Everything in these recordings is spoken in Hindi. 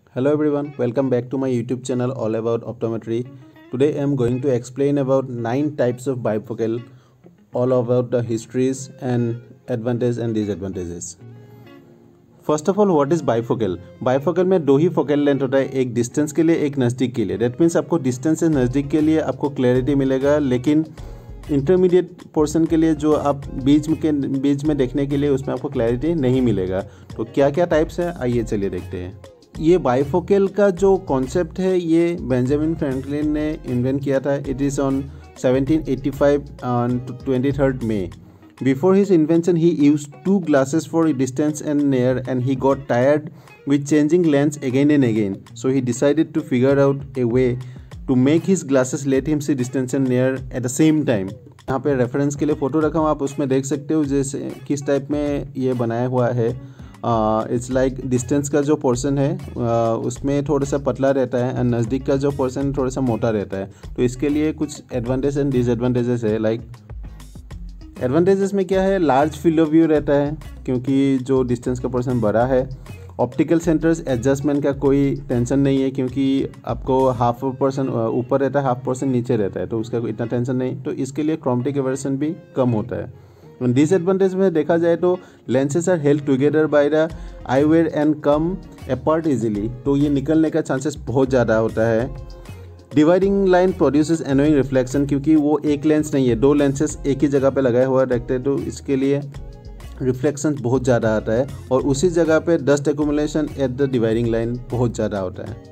Hello everyone, welcome back to my YouTube channel all about optometry. Today I am going to explain about 9 types of bifocal, all about the histories and advantages and disadvantages. First of all what is bifocal. Bifocal में दो ही फोकल लेंथ होता है, एक डिस्टेंस के लिए एक नज़दीक के लिए। दैट मीन्स आपको डिस्टेंस से नज़दीक के लिए आपको क्लैरिटी मिलेगा, लेकिन इंटरमीडिएट पोर्शन के लिए जो आप बीच में देखने के लिए उसमें आपको क्लैरिटी नहीं मिलेगा। तो क्या क्या टाइप्स है आइए चलिए देखते हैं। ये बाइफोकल का जो कॉन्सेप्ट है ये बेंजामिन फ्रैंकलिन ने इन्वेंट किया था। It is on 1785 on 23rd May. Before his invention, he used two glasses for distance and near, and he got tired with changing lens again and again. So he decided to figure out a way to make his glasses let him see distance and near at the same time. यहाँ पे रेफरेंस के लिए फ़ोटो रखा हूँ, आप उसमें देख सकते हो जैसे किस टाइप में ये बनाया हुआ है। इट्स लाइक डिस्टेंस का जो पोर्शन है उसमें थोड़ा सा पतला रहता है और नज़दीक का जो पोर्शन थोड़ा सा मोटा रहता है। तो इसके लिए कुछ एडवांटेज एंड डिसएडवांटेजेस है। लाइक एडवांटेजेस में क्या है, लार्ज फील्ड ऑफ व्यू रहता है क्योंकि जो डिस्टेंस का पोर्शन बड़ा है। ऑप्टिकल सेंटर्स एडजस्टमेंट का कोई टेंशन नहीं है क्योंकि आपको हाफ पोर्शन ऊपर रहता है, हाफ पोर्शन नीचे रहता है, तो उसका इतना टेंशन नहीं। तो इसके लिए क्रोमेटिक एवर्सन भी कम होता है। डिसएडवांटेज में देखा जाए तो lenses are held together by the eyewear and come apart easily, तो ये निकलने का चांसेस बहुत ज़्यादा होता है। Dividing line produces annoying reflection, क्योंकि वो एक लेंस नहीं है, दो लेंसेज एक ही जगह पे लगाए हुआ रखते हैं, तो इसके लिए रिफ्लेक्शन बहुत ज़्यादा आता है और उसी जगह पे dust accumulation at the dividing line बहुत ज़्यादा होता है।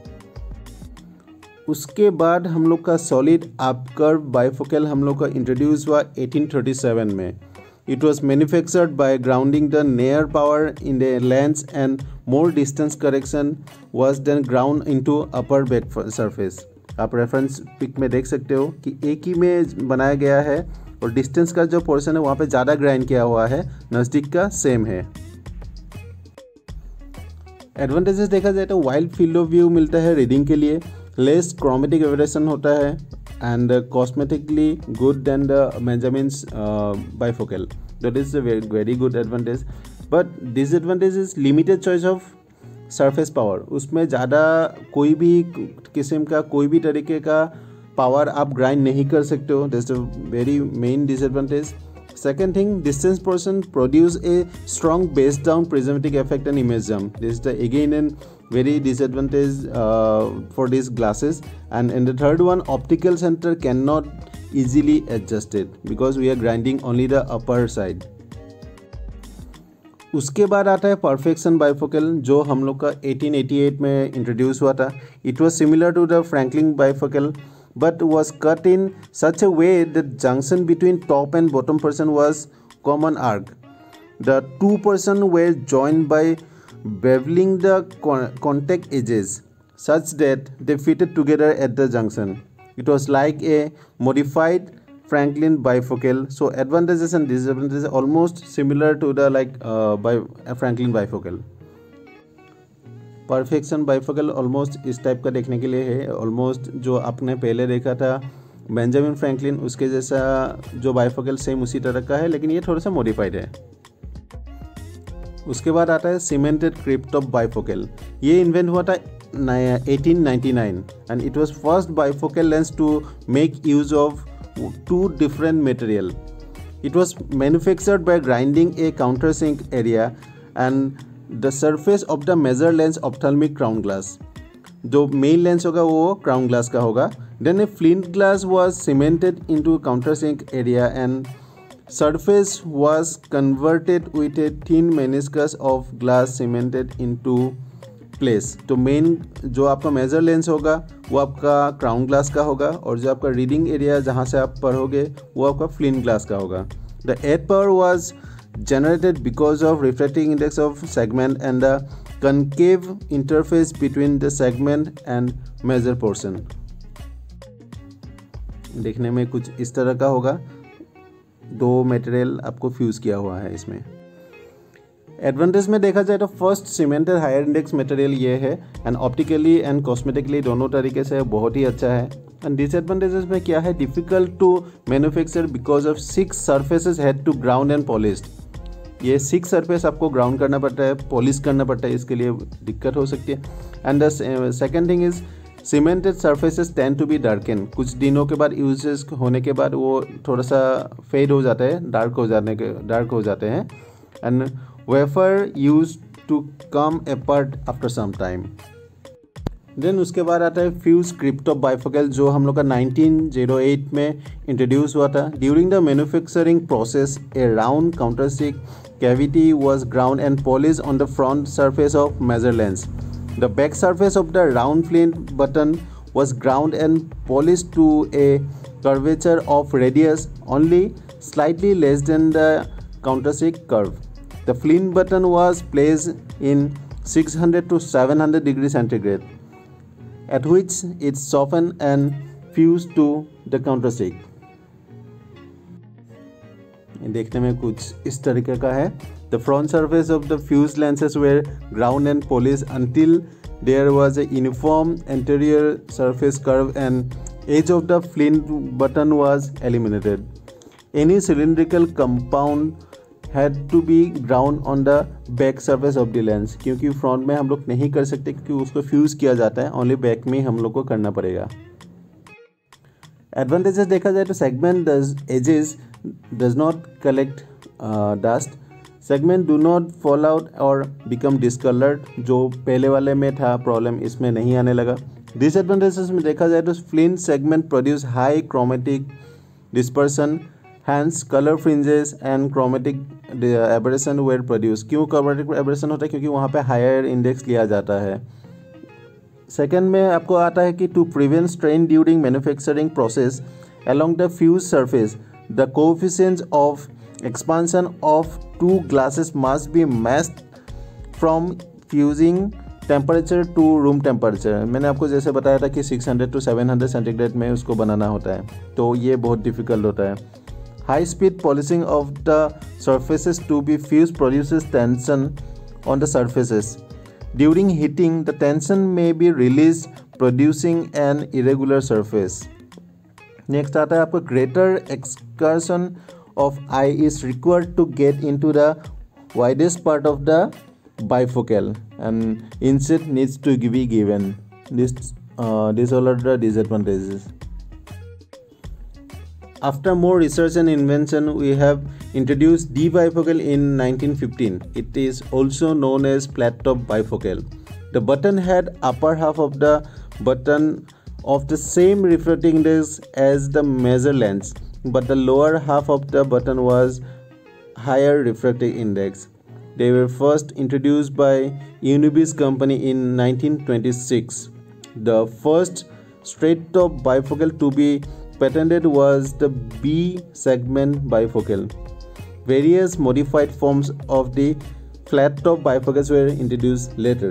उसके बाद हम लोग का सॉलिड अपकर्व बाइफोकल हम लोग का इंट्रोड्यूस हुआ 1837 में। It was manufactured by grounding the near power in the lens, and more distance correction was then ground into upper back surface. आप रेफरेंस पिक में देख सकते हो कि एक ही में बनाया गया है और डिस्टेंस का जो पोर्शन है वहाँ पे ज़्यादा ग्राइंड किया हुआ है, नज़दीक का सेम है। एडवांटेजेस देखा जाए तो वाइड फील्ड ऑफ व्यू मिलता है रीडिंग के लिए, लेस क्रोमेटिक एवरेशन होता है and cosmetically good than the Benjamin's bifocal. That is a very good advantage. But disadvantage is limited choice of surface power. उसमें ज़्यादा कोई भी किस्म का कोई भी तरीके का पावर आप ग्राइंड नहीं कर सकते हो। That's the very main disadvantage. Second thing, distance portion produce a strong base down prismatic effect and image jump. This is the again and very disadvantage for these glasses. And the third one, optical center cannot easily adjust it because we are grinding only the upper side. उसके बाद आता है परफेक्शन बाइफोकल जो हम लोग का 1888 में इंट्रोड्यूस हुआ था। It was similar to the Franklin bifocal but was cut in such a way that junction between top and bottom portion was common arc. The two portions were joined by beveling the contact edges such that they fitted together at the junction. It was like a modified Franklin bifocal. So advantages and disadvantages are almost similar to the Franklin bifocal. Perfection bifocal almost इस टाइप का देखने के लिए है। ऑलमोस्ट जो आपने पहले देखा था बेंजामिन फ्रैंकलिन उसके जैसा जो बाइफोकल सेम उसी तरह का है, लेकिन ये थोड़ा सा मॉडिफाइड है। उसके बाद आता है सीमेंटेड क्रिप्टॉप बाइफोकल। ये इन्वेंट हुआ था 1899 and it was first bifocal lens to make use of two different material. It was manufactured by grinding a counter sink area and the surface of the major lens ophthalmic crown glass. जो मेन लेंस होगा वो क्राउन ग्लास का होगा। Then a flint glass was cemented into counter sink area and surface was converted with a thin meniscus of glass cemented into place. तो मेन जो आपका मेजर लेंस होगा वो आपका क्राउन ग्लास का होगा और जो आपका रीडिंग एरिया जहाँ से आप पढ़ोगे वो आपका फ्लिंट ग्लास का होगा। The add power was generated because of refracting index of segment and the concave interface between the segment and major portion. देखने में कुछ इस तरह का होगा, दो मटेरियल आपको फ्यूज किया हुआ है इसमें। एडवांटेज में देखा जाए तो first cemented higher index material ये है एंड ऑप्टिकली एंड कॉस्मेटिकली दोनों तरीके से बहुत ही अच्छा है। एंड डिसएडवांटेजेस में क्या है, difficult to manufacture because of 6 surfaces had to ground and polished. ये सिक सरफेस आपको ग्राउंड करना पड़ता है, पॉलिश करना पड़ता है, इसके लिए दिक्कत हो सकती है। And the second thing is cemented surfaces tend to be darken. कुछ दिनों के बाद यूजेस होने के बाद वो थोड़ा सा फेड हो जाता है, डार्क हो जाते हैं। And wafer use to come apart after some time. Then उसके बाद आता है फ्यूज क्रिप्टो बाइफोकल, जो हम लोग का 1908 में इंट्रोड्यूस हुआ था। During the manufacturing process a round countersink cavity was ground and polished on the front surface of measure lens. The back surface of the round flint button was ground and polished to a curvature of radius only slightly less than the countersink curve. The flint button was placed in 600 to 700 degrees centigrade, at which it softened and fused to the countersink. देखने में कुछ इस तरीके का है। The front surface of the fuse lenses were ground and polish until there was a uniform interior surface curve and edge of the flint button was eliminated. Any cylindrical compound had to be ground on the back surface of the lens, क्योंकि फ्रंट में हम लोग नहीं कर सकते क्योंकि उसको फ्यूज किया जाता है, ओनली बैक में हम लोग को करना पड़ेगा। एडवांटेजेस देखा जाए तो segment edges does not collect dust, segment do not fall out or become discolored, जो पहले वाले में था प्रॉब्लम, इसमें नहीं आने लगा। डिसएडवांटेजेस में देखा जाए तो flint segment produce high chromatic dispersion, hence colour fringes and chromatic aberration were produce. क्यों क्रोमेटिक एबरेशन होता है? क्योंकि वहाँ पे हायर इंडेक्स लिया जाता है। सेकेंड में आपको आता है कि to prevent strain during manufacturing process along the fused surface, the coefficients of expansion of two glasses must be matched from fusing temperature to room temperature। मैंने आपको जैसे बताया था कि 600 to 700 सेंटीग्रेड में उसको बनाना होता है, तो ये बहुत डिफ़िकल्ट होता है। High speed polishing of the surfaces to be fused produces tension on the surfaces. During heating, the tension may be released, producing an irregular surface. Next आता है आपको greater excursion of eye is required to get into the widest part of the bifocal and inset needs to be given. This all are the disadvantages. After more research and invention, we have introduced D-bifocal in 1915. It is also known as flat-top bifocal. The button had upper half of the button of the same refracting index as the measure lens, but the lower half of the button was higher refractive index. They were first introduced by Unibis company in 1926. The first straight-top bifocal to be patented was the B segment bifocal. Various modified forms of the flat-top bifocals were introduced later.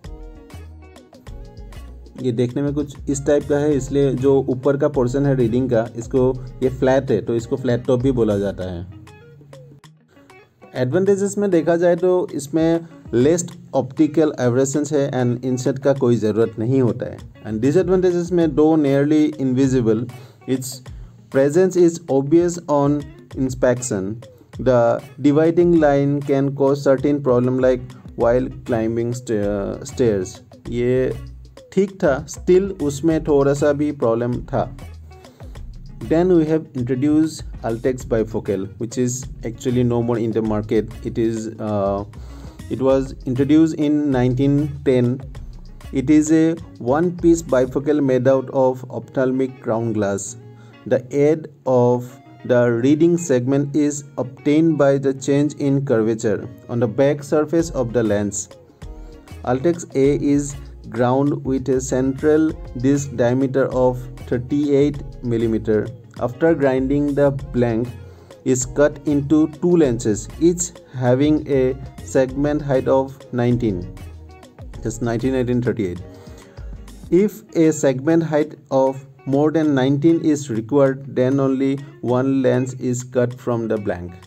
ये देखने में कुछ इस टाइप का है, इसलिए जो ऊपर का पोर्शन है रीडिंग का, इसको ये फ्लैट है तो इसको फ्लैट टॉप भी बोला जाता है। एडवांटेजेस में देखा जाए तो इसमें लेस्ट ऑप्टिकल एब्रेशंस है एंड इंसेट का कोई ज़रूरत नहीं होता है। एंड डिसएडवांटेजेस में though nearly invisible, its presence is obvious on inspection, the dividing line can cause certain problem like while climbing stairs. ये ठीक था, स्टिल उसमें थोड़ा सा भी प्रॉब्लम था। Then we have introduced Altex bifocal, which is actually no more in the market. It was introduced in 1910. It is a one-piece bifocal made out of ophthalmic ground glass. The aid of the reading segment is obtained by the change in curvature on the back surface of the lens. Altex A is ground with a central disc diameter of 38 mm. After grinding, the blank is cut into two lenses, each having a segment height of 19. Just 1938. If a segment height of more than 19 is required, then only one lens is cut from the blank.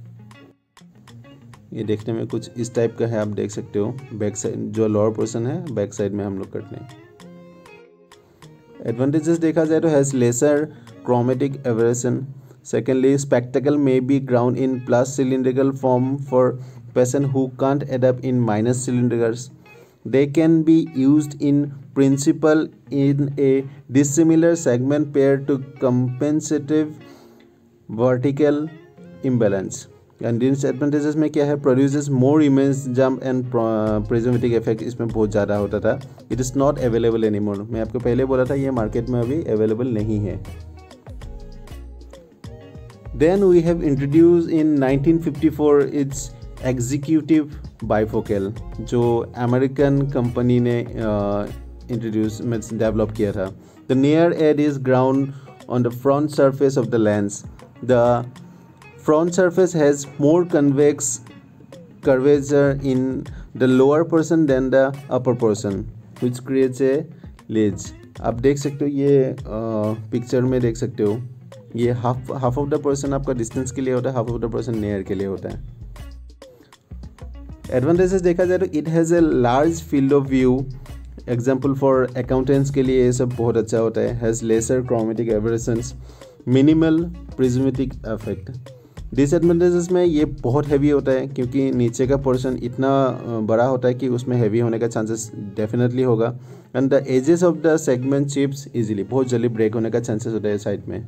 ये देखने में कुछ इस टाइप का है, आप देख सकते हो। बैक साइड जो लोअर पोर्शन है बैक साइड में हम लोग करते हैं। एडवांटेजेस देखा जाए तो has lesser chromatic aberration, Secondly, spectacle may be ground in plus cylindrical form for person who can't adapt in minus cylinders. They can be used in principle in a dissimilar segment pair to compensative vertical imbalance. And disadvantages में क्या है, produces more immense jump and prismatic effect इसमें बहुत ज़्यादा होता था. It is not available anymore. मैं आपको पहले बोला था ये मार्केट में अभी अवेलेबल नहीं है. Then we have introduced in 1954 its executive bifocal, जो अमेरिकन कंपनी ने इंट्रोड्यूस में डेवलप किया था. The near edge is ground on the front surface of the lens. The front surface has more convex curvature in the lower portion than the upper portion, which creates a ledge. आप देख सकते हो, ये पिक्चर में देख सकते हो, ये हाफ ऑफ द पर्सन आपका डिस्टेंस के लिए होता है, half of the person near के लिए होता है. एडवांटेजेस देखा जाए तो it has a large field of view. Example for accountants के लिए ये सब बहुत अच्छा होता है. Has lesser chromatic aberrations, minimal prismatic effect. Disadvantages में ये बहुत हैवी होता है क्योंकि नीचे का पोर्शन इतना बड़ा होता है कि उसमें हैवी होने का चांसेस डेफिनेटली होगा. And the edges of the segment chips easily, बहुत जल्दी ब्रेक होने का चांसेस होता है साइड में.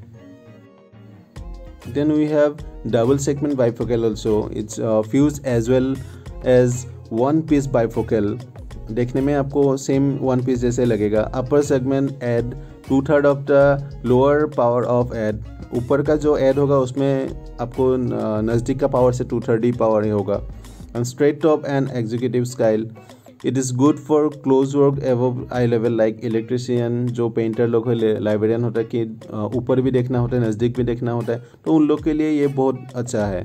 Then we have double segment bifocal also. It's fused as well as one piece bifocal. देखने में आपको सेम वन पीस जैसे लगेगा. Upper segment add 2/3 of the lower power of add. ऊपर का जो एड होगा उसमें आपको नज़दीक का पावर से 2/3 ही पावर ही होगा. And straight top and executive style. It is good for close work above eye level like electrician, जो पेंटर लोग है, लाइब्रेरियन होता है कि ऊपर भी देखना होता है, नज़दीक भी देखना होता है, तो उन लोग के लिए ये बहुत अच्छा है.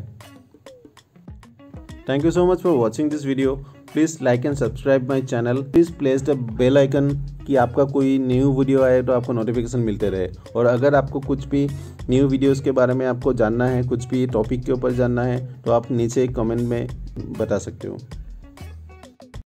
Thank you so much for watching this video. Please like and subscribe my channel. Please place the bell icon कि आपका कोई न्यू वीडियो आए तो आपको नोटिफिकेशन मिलते रहे. और अगर आपको कुछ भी न्यू वीडियोज़ के बारे में आपको जानना है, कुछ भी टॉपिक के ऊपर जानना है, तो आप नीचे कमेंट में बता सकते हो.